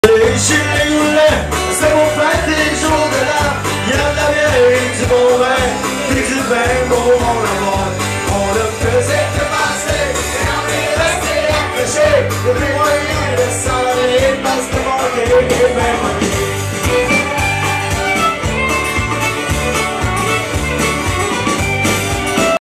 Les chigoulets, c'est mon fête des jours de l'an. Y'a de la bière et du bon vin, puis du vin bon on la boit. On ne faisait que passer, et on est resté accroché. Y'a plus moyen de s'en